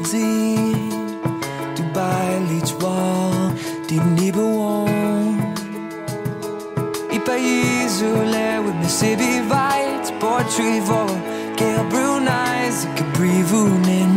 easy to buy each wall di nibawon. I paese le med sibi vejt portræt hvor kære brunejs kan brivunen.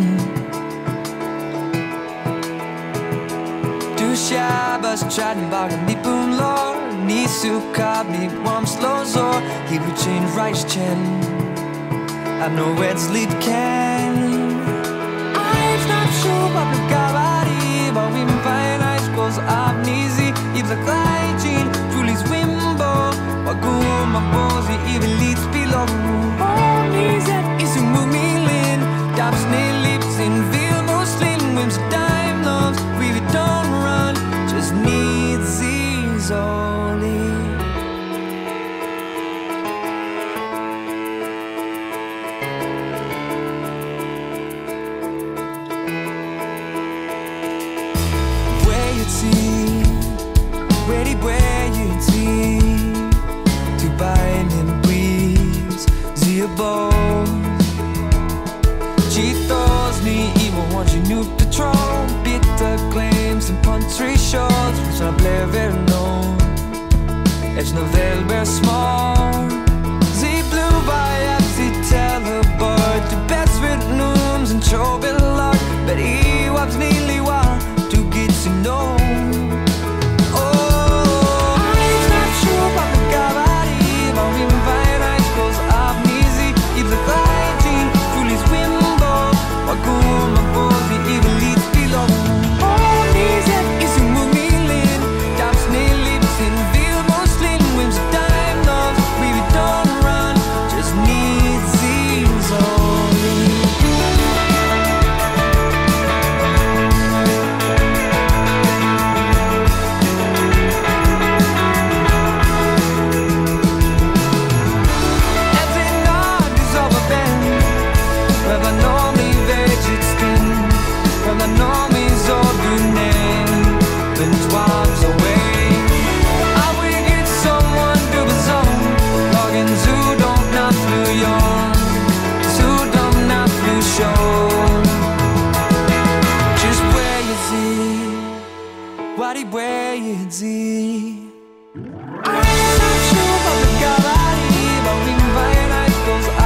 Du shabas chatting about a nipun lor ni sukab ni wam slozor he would change rice chen. I know it's lead can. I'm not sure what the gabari but we find ice goes up easy if the hygiene Julie's wimbo what go my bozy even leads below. Oh knees at is a mumilin dabs nail lips in veil muslim wims dime loves we don't run just needs these only. Where you see to bind and breeze the bow. Cheetos ni even want you new patrol. Bitter claims and country shows which I play very known. It's no very small. The blue by the telebird the best with nooms and chobel luck but he was nearly wild to get to know. Where you see I'm not sure about the gallery but we find ice goes